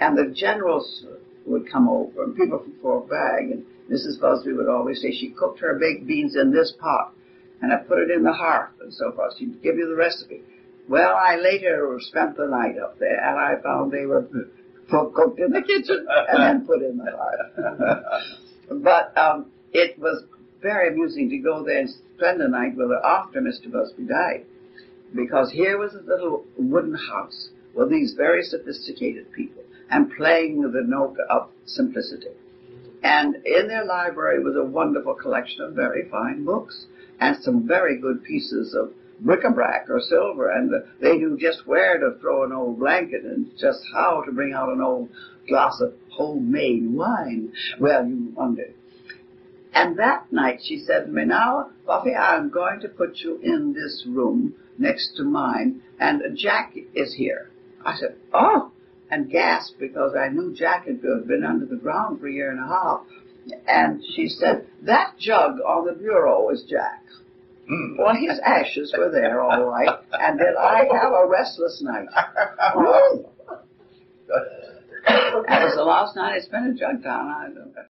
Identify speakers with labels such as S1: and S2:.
S1: And the generals would come over, and people from Fort Bragg, and Mrs. Busbee would always say she cooked her baked beans in this pot, and I put it in the hearth, and so forth. She'd give you the recipe. Well, I later spent the night up there, and I found they were cooked in the kitchen and then put in the hearth. But it was very amusing to go there and spend the night with her after Mr. Busbee died, because here was a little wooden house with these very sophisticated people and playing the note of simplicity. And in their library was a wonderful collection of very fine books and some very good pieces of bric-a-brac or silver, and they knew just where to throw an old blanket and just how to bring out an old glass of homemade wine. Well, you wonder. And that night she said to me, now, Buffy, I'm going to put you in this room next to mine, and Jack is here. I said, oh, and gasped because I knew Jack had been under the ground for a year and a half. And she said, that jug on the bureau is Jack. Well, his ashes were there, all right, and did I have a restless night. That was the last night I spent in Jugtown.